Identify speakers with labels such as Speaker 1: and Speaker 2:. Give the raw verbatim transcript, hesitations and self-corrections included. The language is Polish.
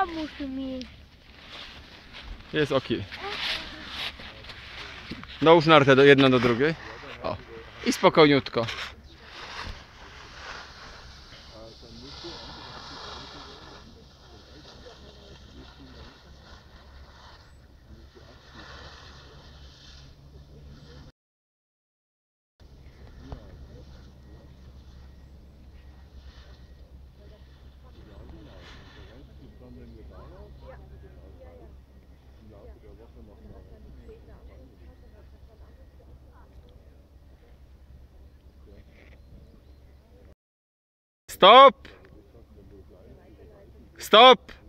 Speaker 1: Pomóż mi.
Speaker 2: Jest ok. Dołóż nartę do jedną do drugiej. O. I spokojniutko. Stop! Stop!